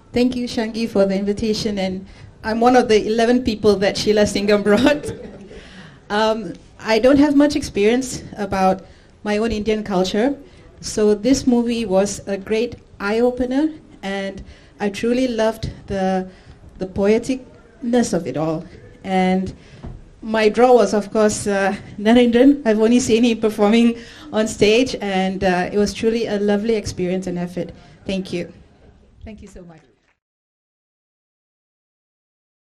Thank you, Shangi, for the invitation. And I'm one of the 11 people that Sheila Singham brought. I don't have much experience about my own Indian culture. So this movie was a great eye-opener, and I truly loved the poeticness of it all. And my draw was, of course, Narendran. I've only seen him performing on stage, and it was truly a lovely experience and effort. Thank you. Thank you so much.